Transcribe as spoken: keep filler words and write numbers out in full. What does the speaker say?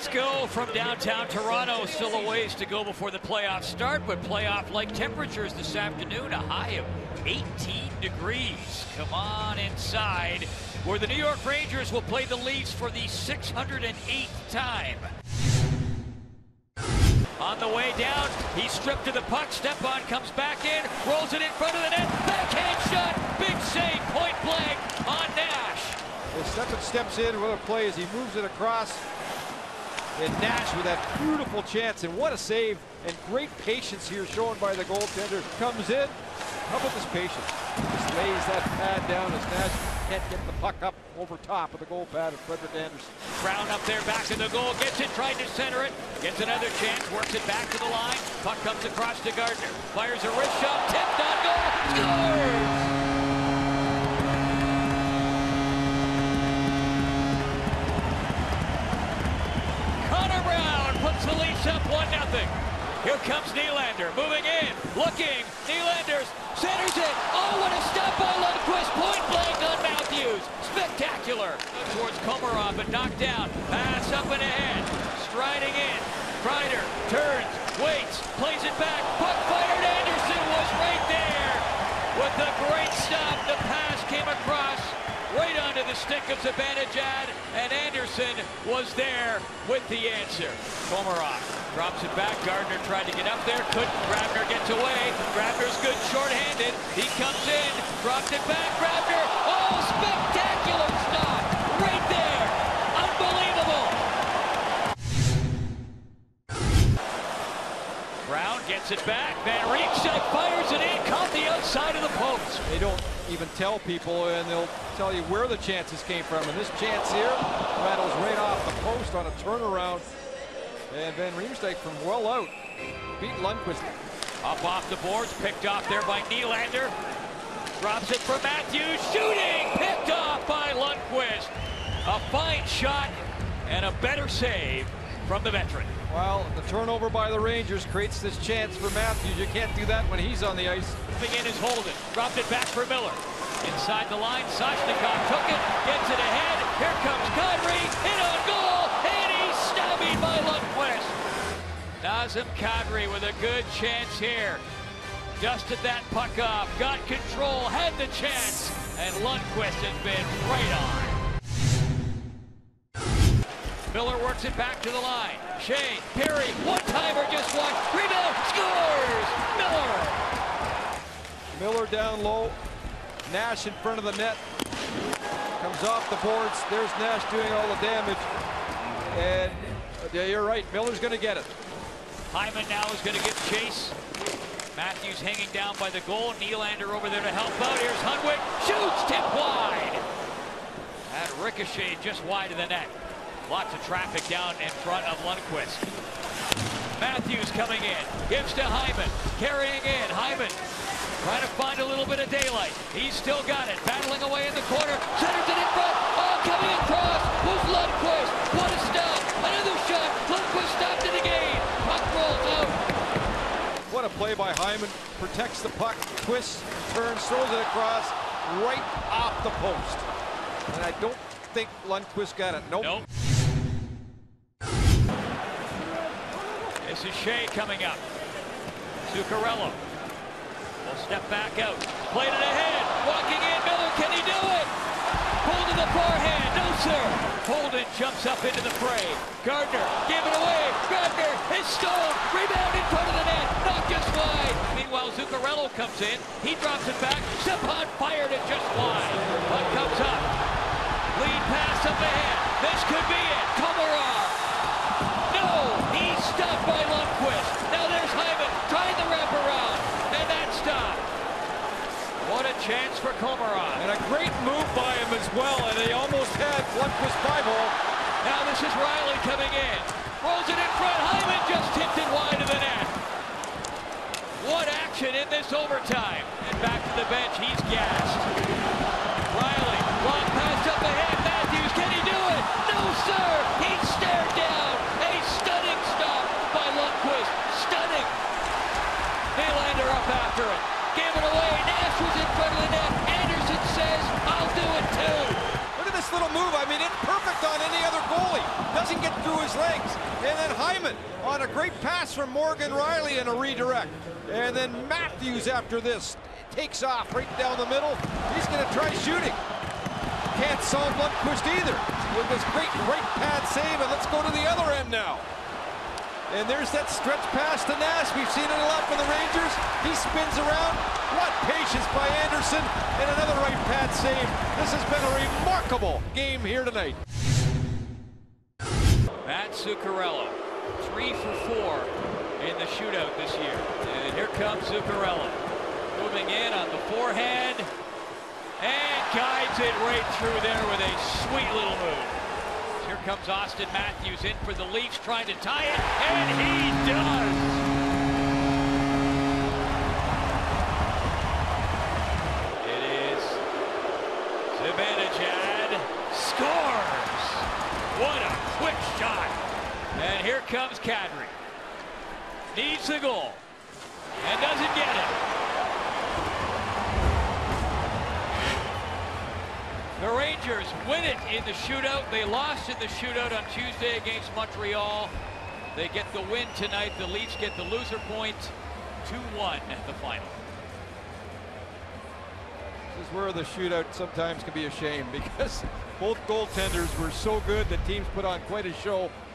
Let's go from downtown Toronto. Still a ways to go before the playoffs start, but playoff-like temperatures this afternoon, a high of eighteen degrees. Come on inside, where the New York Rangers will play the Leafs for the six hundred eighth time. On the way down, he's stripped to the puck. Stepan comes back in, rolls it in front of the net. Backhand shot, big save, point blank on Nash. Well, Stepan steps in with a play as he moves it across. And Nash with that beautiful chance, and what a save, and great patience here shown by the goaltender. Comes in, how about this patience? Just lays that pad down as Nash can't get the puck up over top of the goal pad of Frederik Andersen. Brown up there, back to the goal, gets it, tried to center it, gets another chance, works it back to the line. Puck comes across to Gardner, fires a wrist shot, tipped on goal, scores! Puts the Leafs up one nothing. Here comes Nylander, moving in, looking, Nylander's centers it. Oh, what a stop by Lundqvist, point blank on Matthews. Spectacular. Towards Komarov, but knocked down. Pass up and ahead, striding in. Kreider turns, waits, plays it back. Puck fired, Andersen was right there. With the great stop, the pass came across right onto the stick of Zibanejad, and Andersen was there with the answer. Komarov drops it back. Gardner tried to get up there, couldn't. Grabner gets away. Grabner's good shorthanded. He comes in, dropped it back. Grabner, oh, spectacular stop right there. Unbelievable. Brown gets it back. Van Riemsdyk fires it in, caught the outside of the post. They don't even tell people, and they'll tell you where the chances came from. And this chance here rattles right off the post on a turnaround. And Van Riemsdyk from well out beat Lundqvist. Up off the boards, picked off there by Nylander. Drops it for Matthews, shooting, picked off by Lundqvist. A fine shot and a better save from the veteran. Well, the turnover by the Rangers creates this chance for Matthews. You can't do that when he's on the ice. Moving in is Holden. Dropped it back for Miller. Inside the line, Soshnikov took it, gets it ahead. Here comes Kadri, hit on goal, and he's stubbied by Lundqvist. Nazem Kadri with a good chance here. Dusted that puck off, got control, had the chance, and Lundqvist has been right on. Miller works it back to the line. Shea, Perry, one-timer, just one. Rebound, scores! Miller! Miller down low. Nash in front of the net. Comes off the boards. There's Nash doing all the damage. And yeah, you're right. Miller's going to get it. Hyman now is going to get chase. Matthews hanging down by the goal. Nylander over there to help out. Here's Hunwick. Shoots, tip wide. That ricocheted just wide of the net. Lots of traffic down in front of Lundqvist. Matthews coming in, gives to Hyman, carrying in, Hyman trying to find a little bit of daylight. He's still got it, battling away in the corner, centers it in front, oh, coming across was Lundqvist. What a stop, another shot, Lundqvist stopped it again, puck rolls out. What a play by Hyman, protects the puck, twists, turns, throws it across, right off the post. And I don't think Lundqvist got it, nope. Nope. This is Shea coming up. Zuccarello will step back out. Played it ahead. Walking in. Miller, can he do it? Pulled to the forehand. No, sir. Holden jumps up into the fray. Gardner gave it away. Gardner is stolen. Rebound in front of the net. Not just wide. Meanwhile, Zuccarello comes in. He drops it back. Stepan fired it just wide. Puck comes up. Lead pass up ahead. This could be it. Komarov. No, he's stopped by Lundqvist. Now there's Hyman trying the wraparound, and that stop. What a chance for Komarov. And a great move by him as well, and he almost had Lundqvist five-hole. Now this is Riley coming in. Rolls it in front. Hyman just tipped it wide of the net. What action in this overtime. And back to the bench, he's gassed. Riley, long pass up ahead. Matthews, can he do it? No, sir. He's stared down. A stunning stop by Lundqvist. Stunning. Nylander up after it. Gave it away. Nash was in front of the net. Andersen says, I'll do it too. Look at this little move. I mean, it's perfect on any other goalie. Doesn't get through his his legs. And then Hyman on a great pass from Morgan Riley and a redirect. And then Matthews after this takes off right down the middle. He's going to try shooting. Can't solve Lundqvist either with this great right pad save. And let's go to the other end now. And there's that stretch pass to Nash. We've seen it a lot from the Rangers. He spins around. What patience by Anderson. And another right pad save. This has been a remarkable game here tonight. Matt Zuccarello, three for four in the shootout this year. And here comes Zuccarello. Moving in on the forehand. And guides it right through there with a sweet little move. Here comes Austin Matthews in for the Leafs, trying to tie it, and he does! It is Zibanejad scores! What a quick shot! And here comes Kadri. Needs the goal, and doesn't get it. The Rangers win it in the shootout. They lost in the shootout on Tuesday against Montreal. They get the win tonight. The Leafs get the loser point. two one at the final. This is where the shootout sometimes can be a shame because both goaltenders were so good that teams put on quite a show